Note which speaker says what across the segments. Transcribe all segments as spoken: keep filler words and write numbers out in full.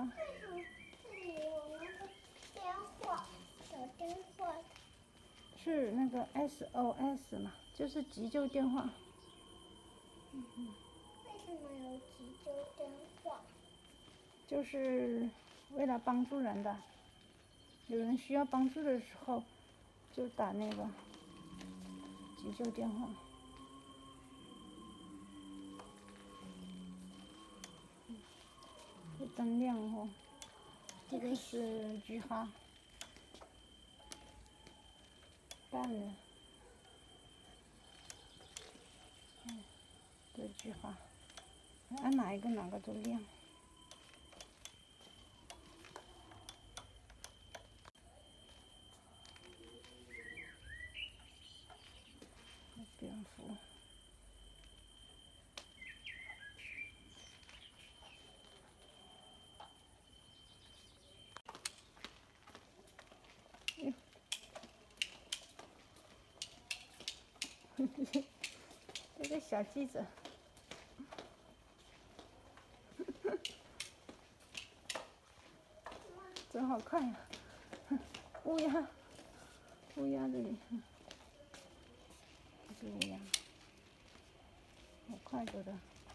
Speaker 1: 吧。是那个 S O S 嘛，就是急救电话。
Speaker 2: 嗯嗯。为什么有急救电话？
Speaker 1: 就是为了帮助人的，有人需要帮助的时候，就打那个急救电话。这灯亮哦，这个是菊花，淡了。嗯，这菊花，按哪一个哪个都亮。蝙蝠。这个小记者，真好看呀！乌鸦，乌鸦这里，这是乌鸦，好快走的。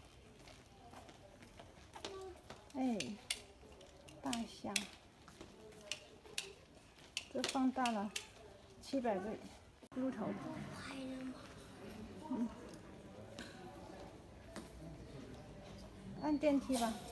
Speaker 1: 哎，大象，这放大了七百倍，猪头。
Speaker 2: 拍了吗？
Speaker 1: 嗯。按电梯吧。